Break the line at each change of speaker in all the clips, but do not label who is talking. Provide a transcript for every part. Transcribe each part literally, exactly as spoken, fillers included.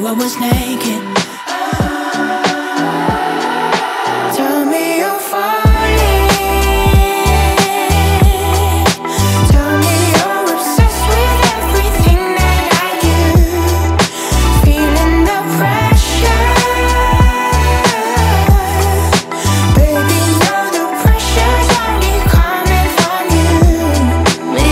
I was naked. Tell me you're falling. Tell me you're obsessed with everything that I do. Feeling the pressure. Baby, know the pressure's only coming from you.
Me,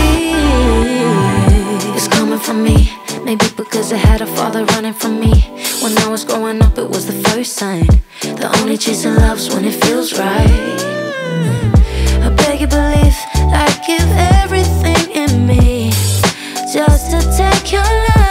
it's coming from me. Maybe because I had a father running from me. When I was growing up, it was the first sign. The only chasing love's when it feels right. I beg you believe I'd give everything in me just to take your love.